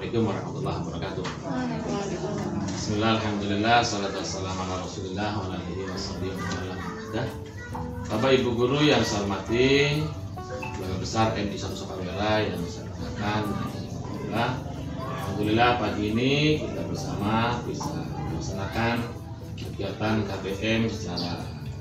Assalamualaikum warahmatullahi wabarakatuh. Bismillah, alhamdulillah, salatu wassalamu ala rasulillah wa ala alihi wasallam. Bapak Ibu Guru yang saya hormati, Keluarga Besar MI Satu Sukarela yang saya hormatkan, alhamdulillah pagi ini kita bersama bisa melaksanakan kegiatan KBM secara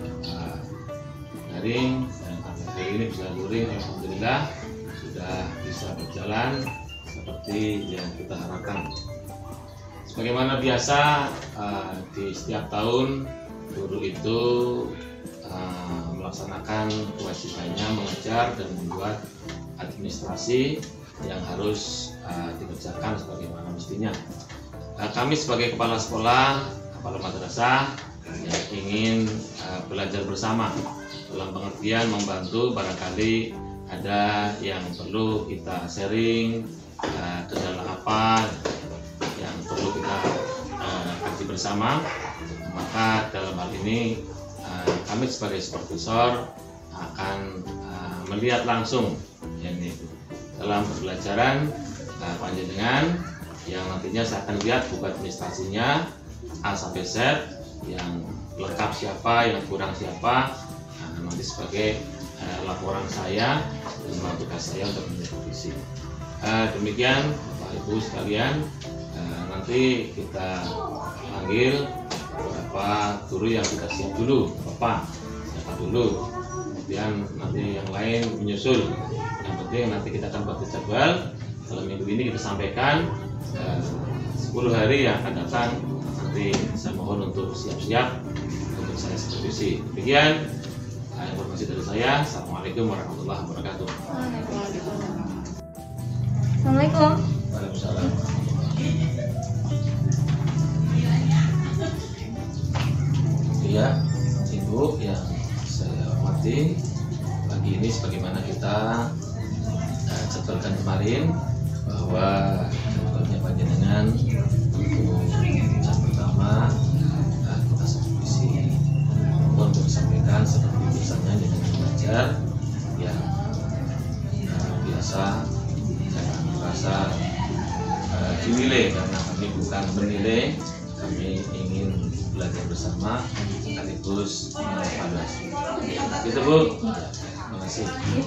daring, dan hari ini bisa luring, alhamdulillah sudah bisa berjalan seperti yang kita harapkan. Sebagaimana biasa di setiap tahun guru itu melaksanakan kewajibannya mengejar dan membuat administrasi yang harus dikerjakan sebagaimana mestinya. Kami sebagai kepala sekolah, kepala madrasah yang ingin belajar bersama dalam pengertian membantu, barangkali ada yang perlu kita sharing, kendala apa yang perlu kita kaji bersama, maka dalam hal ini kami sebagai supervisor akan melihat langsung yakni dalam pembelajaran panjenengan yang nantinya saya akan lihat buku administrasinya A sampai Z, yang lengkap siapa, yang kurang siapa, nanti sebagai laporan saya dan tugas saya untuk merevisi. Demikian Bapak Ibu sekalian, nanti kita panggil beberapa guru yang sudah siap dulu, Bapak siapa dulu, kemudian nanti yang lain menyusul. Yang penting nanti kita akan buat jadwal dalam minggu ini, kita sampaikan 10 hari yang akan datang. Nanti saya mohon untuk siap-siap untuk saya supervisi. Demikian informasi dari saya. Assalamualaikum warahmatullahi wabarakatuh. Assalamualaikum. Waalaikumsalam. Iya, Ibu yang saya hormati, pagi ini sebagaimana kita jadwalkan kemarin bahwa jadwalnya panjenengan untuk jam pertama kita supervisi, mohon untuk disampaikan seperti biasanya dengan belajar yang biasa. Jangan merasa dinilai, karena kami bukan menilai, kami ingin belajar bersama sekaligus mengevaluasi. Gitu Bu. Terima kasih.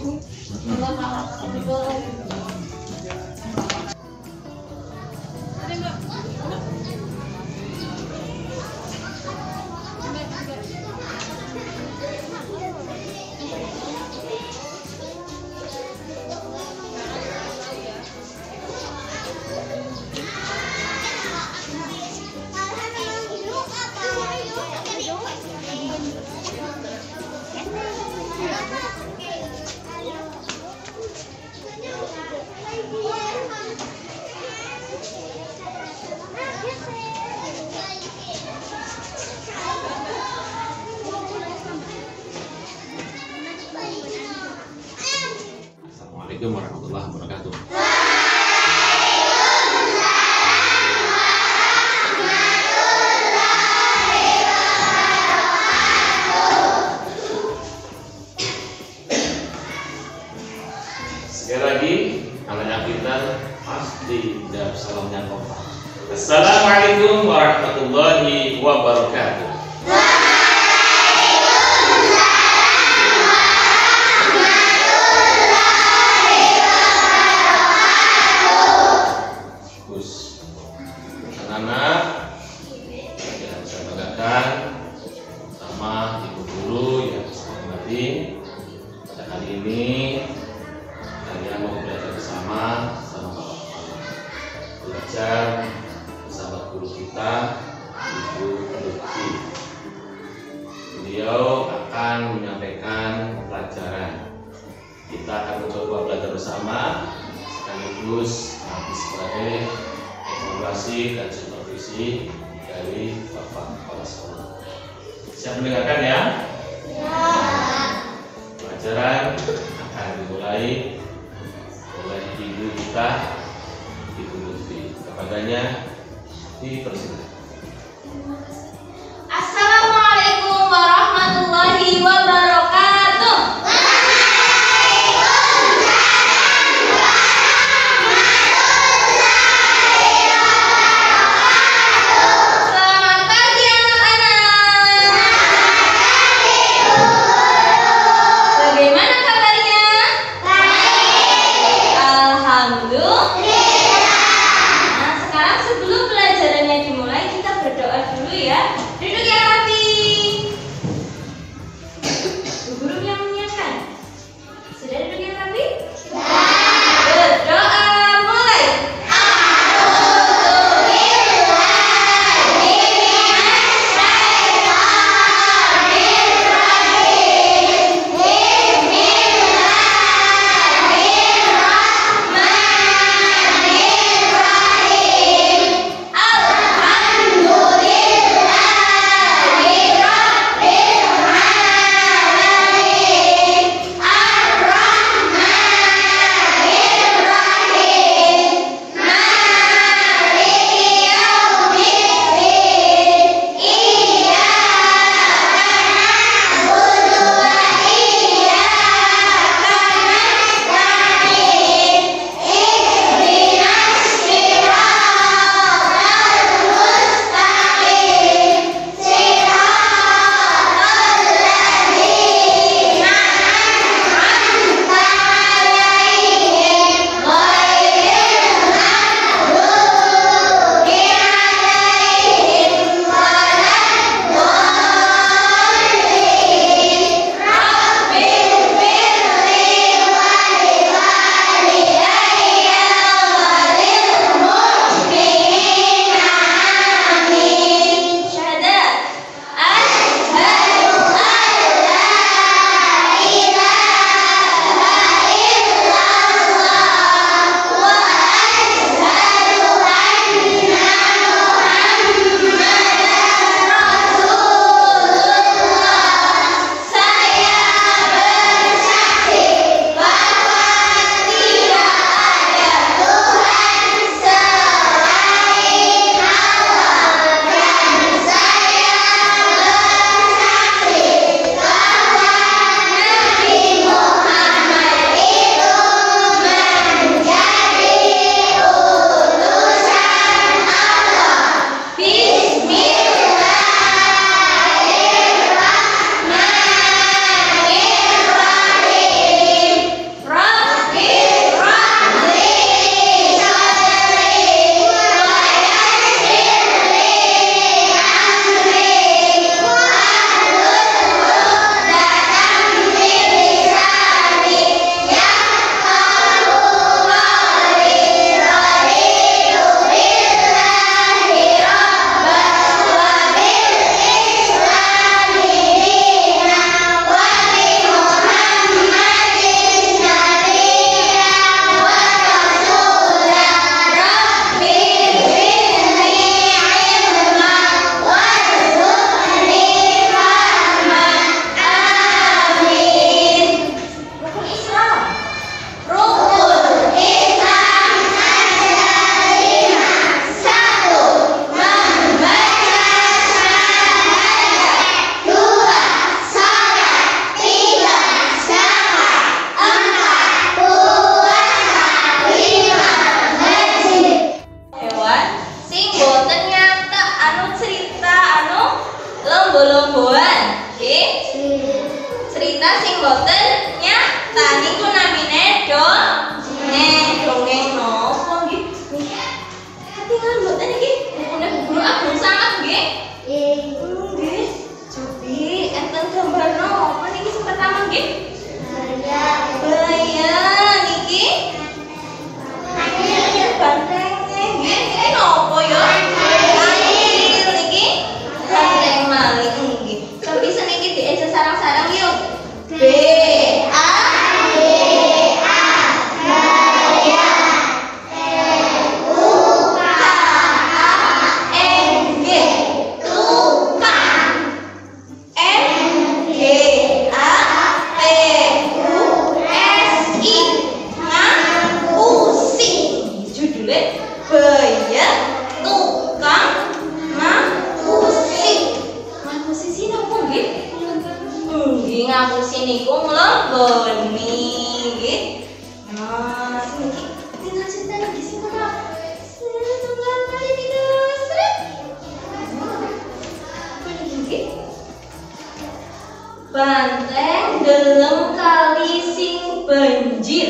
Assalamualaikum warahmatullahi wabarakatuh. Sekali lagi, anak kita pasti jawab salam yang kompak. Assalamualaikum warahmatullahi wabarakatuh. Anak-anak yang saya banggakan, pertama ibu guru yang saya hormati, pada kali ini kalian mau belajar bersama sama Bapak, belajar bersama guru kita, Ibu Lutfi. Beliau akan menyampaikan pelajaran. Kita akan mencoba belajar bersama sekaligus sebagai evaluasi dan supervisi dari Bapak Kepala Sekolah. Siap mendengarkan ya? Ya. Pelajaran akan dimulai oleh ibu kita, Ibu Lutfi. Kepadanya dipersilakan. Assalamualaikum warahmatullahi wabarakatuh. cerita sing boten nyata niku namine dongeng nopo nggih? Ketinggalan boten iki? Nek guru agung sangat nggih? Nggih. Cobi enten gambar nopo niki sing pertama nggih? Baya niki. Bantengnya nggih, niki nopo ya? Air niki. Banteng malih nggih. Cobi seniki dieja sarang-sarang yuk. B A ngapusi niku mleboni nggih. Nah, niki tinggal cerita niki sing ora. Tunggal kali tidak seret. Niki. Banteng delem kali sing banjir.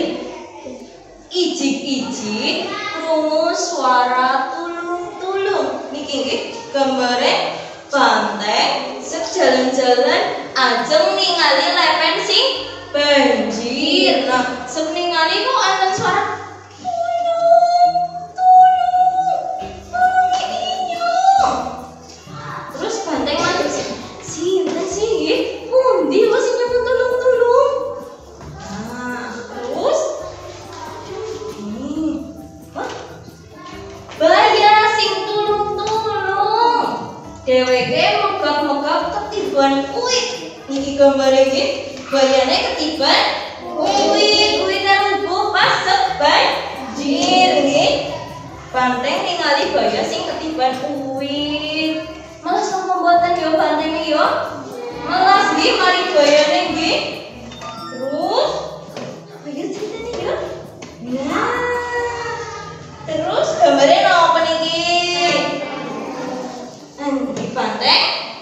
Ijik-ijik krungu suara tulung-tulung. Niki nggih gambare banteng sejalan-jalan ajeng ningali lepen sing banjir. Nah, sing ningali kok ana suara tulung ini. Terus banteng matur sinten sih nggih? Pundi kok sing nyebut tulung-tulung? Nah, terus baya sing tulung-tulung. Dheweke megap-megap ketiban uwit. Niki gambare nggih, bayane ketiban uwit. Uwite rubuh pas banjir nggih. Banteng ningali baya sing ketiban uwit. Malah sama mboten yo banteng yo. Malas nggih mari bayane nggih. Terus baya ceritane yo. Nah. Terus gambare napa niki? Nggih banteng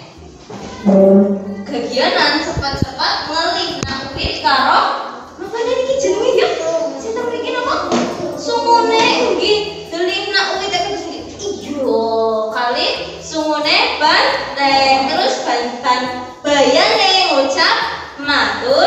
kegiatan cepat-cepat ngelih nangkit karo napa niki jenenge ya? Sinten mriki napa? Sungune nggih delih nak uwit terus iyo kali sungune banteng terus bayane ngucap matur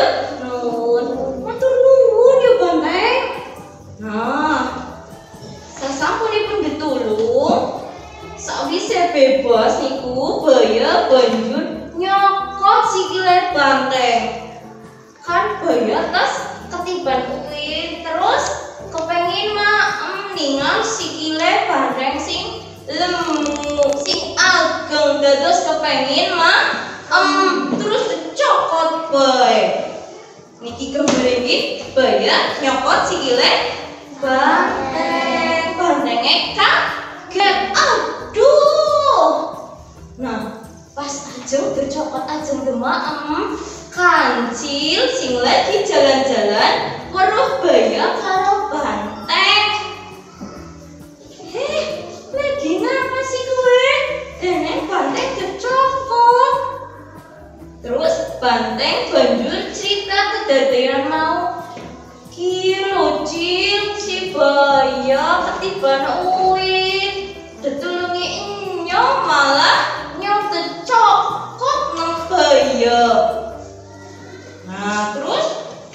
nuwun ya banteng. Nah, sasampunipun ditulung sakwise bebas niku baya banjur nyokot sikile banteng. Kan baya tas ketiban uwit terus kepengin ningal sikile banteng sing lemu sing ageng dados kepengin terus dicokot bae. Niki gambare iki baya nyokot sikile banteng. Bantenge kaget. Aduh. Nah, pas ajeng dicokot ajeng demaem kancil sing lagi jalan-jalan weruh baya karo banteng. Lagi ngapa sih kowe? Dene banteng dicokot. Terus banteng banjur cerita kedadean mau. Kilocil si baya ketiban uwit. Ditulungi nyong malah nyong dicokot nang baya. Nah, terus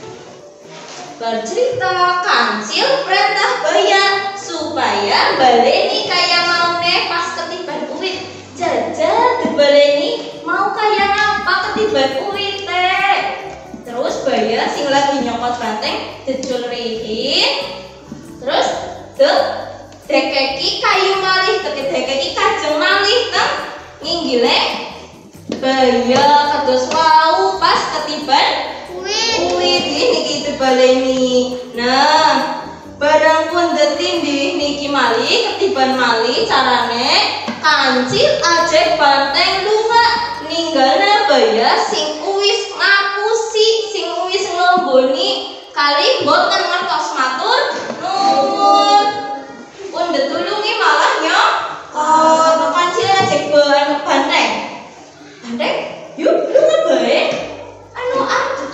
bercerita kancil perintah baya supaya baleni kaya maune pas ketiban uwit. Jajal dibaleni mau kaya ngapa ketiban uwit teh. Terus baya sing lagi nyokot banteng diculrihin. Terus dekeki kayu malih, dekeki kajeng malih teng nginggile baya kados wau pas ketiban uwit niki dibaleni. Nah, barang pundhet tindih niki malih ketiban malih carane kancil ajek banteng lunga ninggalna baya sing uwis ngapusi sing uwis nglomboni kali boten ngertos matur nuwun. Pun ditulungi malah nyokot kancil ajek banteng. Banteng, yuk lunga bae. Anu arep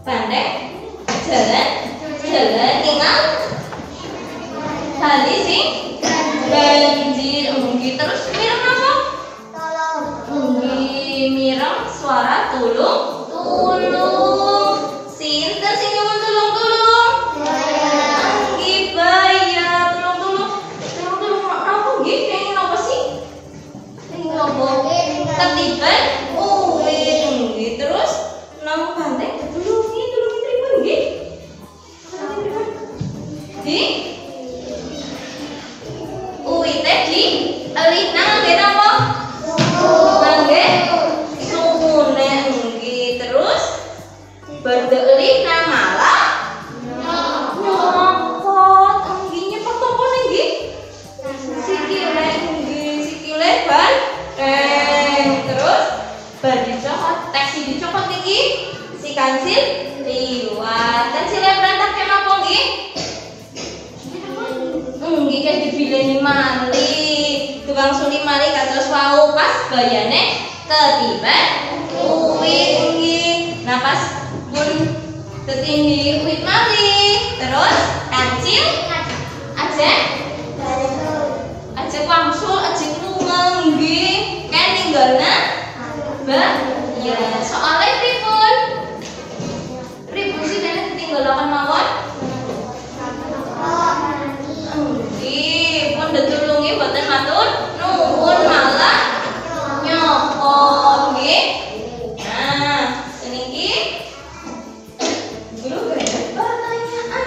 bandeng, jalan, tinggal tadi sing banjir, terus mireng apa? Mireng suara tulung, sinten sing nyuwun tulung. Baya tulung apa nggih? Kenging apa sih? Kenging apa? Ketiban uwit terus nang bandeng tulungi pripun nggih? Di uwite di elina nggih napa? Nggih sumune nggih terus berdeulih nang malah nyopot nggih nyepot apa nggih? Sikile bandeng terus bar dicopot teksi dicopot niki si kansil liwat kancile berantak kenapa nggih? Nggih kan dibileni malih tukang suli malih kados wau pas bayane ketiban uwit nggih. Nah pas pun tetindi uwit malih terus kancil aja wangsul aja lunga nggih kan ninggalna ya soalnya pripun sih dene ditinggalaken mawon nggih pun ditulungi boten matur nuwun malah nyopot nggih. Nah seniki guru pertanyaan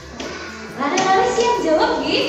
lari siap jawab nggih.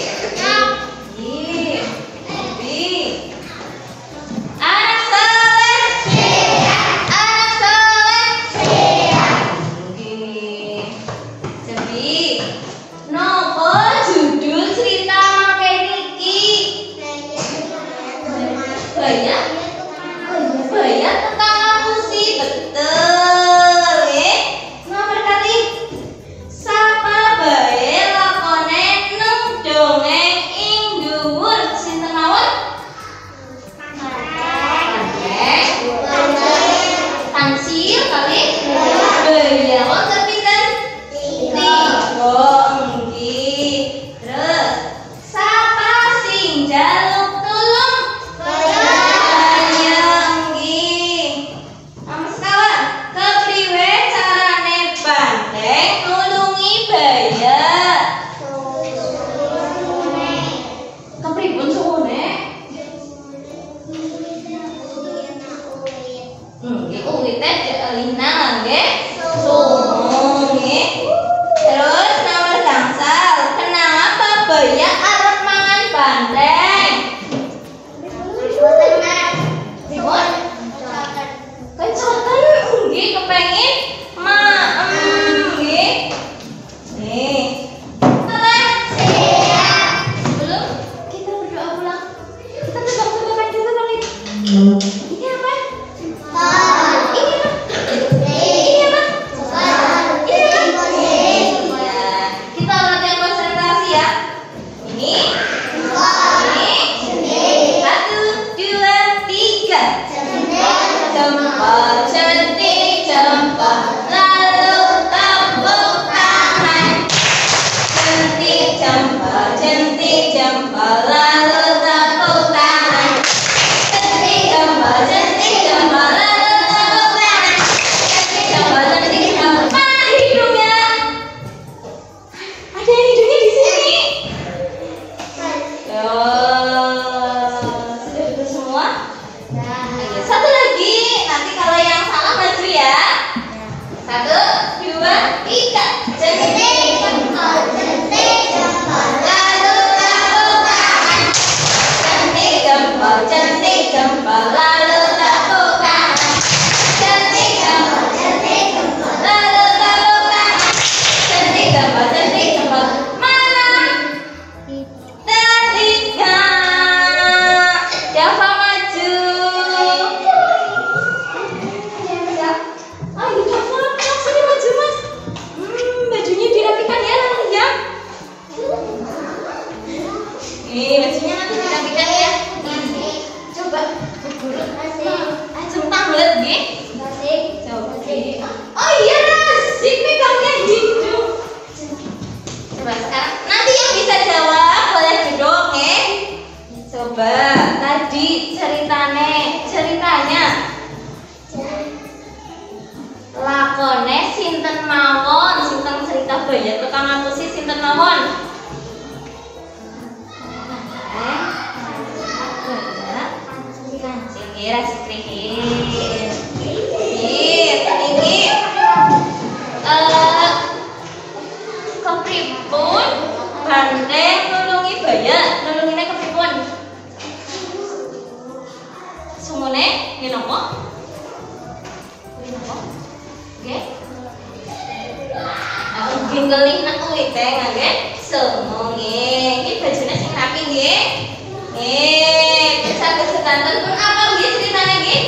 Ini bajunya nanti dirapikan ya. Coba Bu Guru baya tukang ngapusi sinten mawon? Kepripun bandeng nulungi baya, nulungine kepripun? Sumune nggih napa? Nggih napa? Nggih. Nggih ngelih nak uwite nggih. Sumu nggih. Iki bajune sing rapi nggih. Nggih, kesagedanten pun apa nggih ceritane nggih?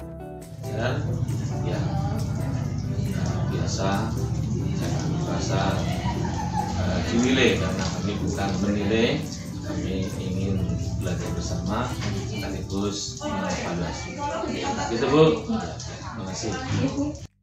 Ya, biasa jangan merasa dinilai, karena kami bukan menilai, kami ingin belajar bersama sekaligus mengevaluasi. Gitu Bu. Terima kasih.